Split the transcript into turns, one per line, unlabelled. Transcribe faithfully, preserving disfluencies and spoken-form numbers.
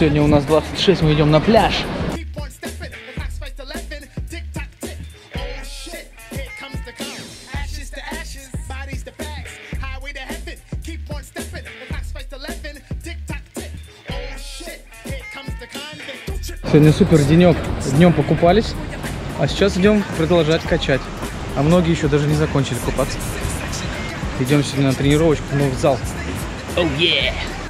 Сегодня у нас двадцать шесть, мы идем на пляж. Сегодня супер денек. Днем покупались, а сейчас идем продолжать качать. А многие еще даже не закончили купаться. Идем сегодня на тренировочку, но в зал. Oh yeah!